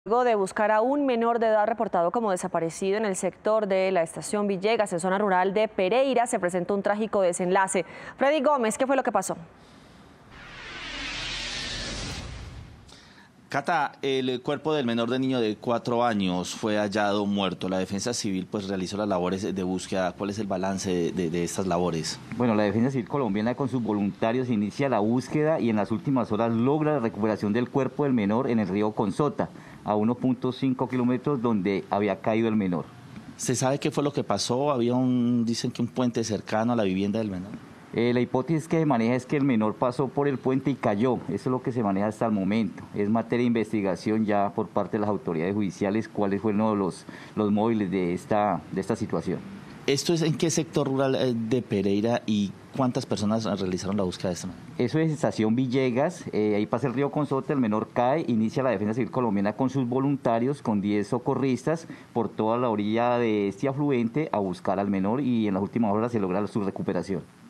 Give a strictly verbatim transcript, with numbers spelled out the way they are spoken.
Luego de buscar a un menor de edad reportado como desaparecido en el sector de la estación Villegas, en zona rural de Pereira, se presentó un trágico desenlace. Freddy Gómez, ¿qué fue lo que pasó? Cata, el cuerpo del menor de niño de cuatro años fue hallado muerto. La Defensa Civil pues realizó las labores de búsqueda. ¿Cuál es el balance de, de, de estas labores? Bueno, la Defensa Civil colombiana con sus voluntarios inicia la búsqueda y en las últimas horas logra la recuperación del cuerpo del menor en el río Consota, a uno punto cinco kilómetros donde había caído el menor. ¿Se sabe qué fue lo que pasó? Había un, dicen que un puente cercano a la vivienda del menor. Eh, la hipótesis que se maneja es que el menor pasó por el puente y cayó. Eso es lo que se maneja hasta el momento. Es materia de investigación ya por parte de las autoridades judiciales cuáles fueron los, los móviles de esta, de esta situación. ¿Esto es en qué sector rural de Pereira y cuántas personas realizaron la búsqueda de esto? Eso es estación Villegas, eh, ahí pasa el río Consota, el menor cae, inicia la Defensa Civil colombiana con sus voluntarios, con diez socorristas por toda la orilla de este afluente a buscar al menor y en las últimas horas se logra su recuperación.